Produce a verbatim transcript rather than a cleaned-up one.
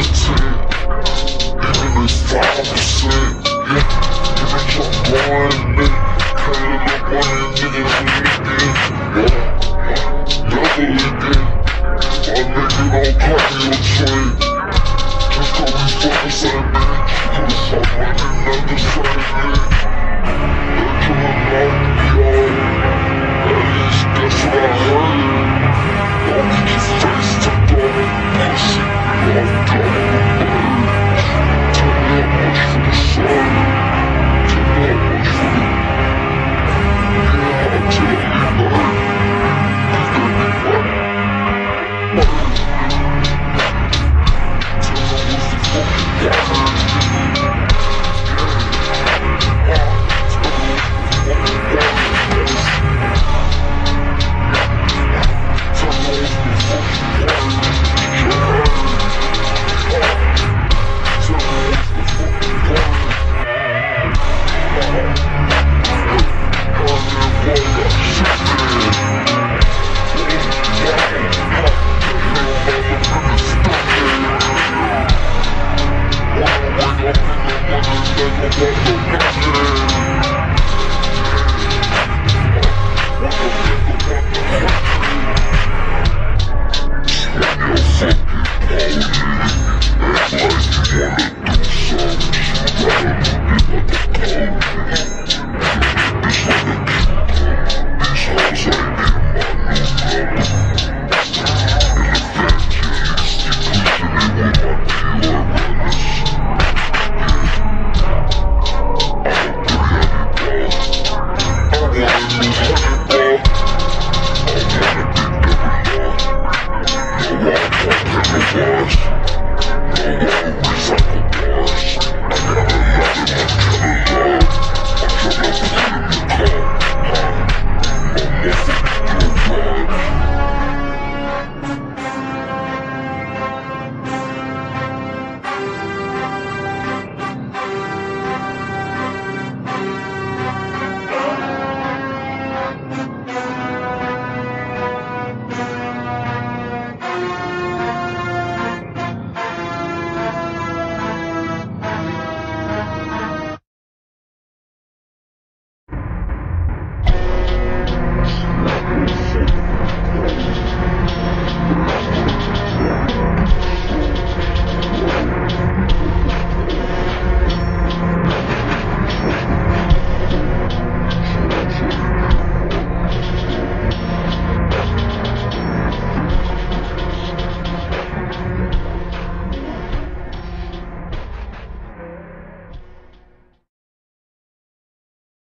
ten. Even if five percent, yeah. Even if I'm going, nigga. Can't look up on these niggas again. Yeah, never again. My nigga don't call me a trade. Just cause we fuck the same man. Cause I'm running at the same man. They couldn't knock me off. At least that's what I heard. Don't need your face to go. Pussy, I'm done with birds. Turn that much for the sun. Turn that much for the... Yeah, I'll tell you bird. Cause they be right. Bird. Tell them what's the fucking word.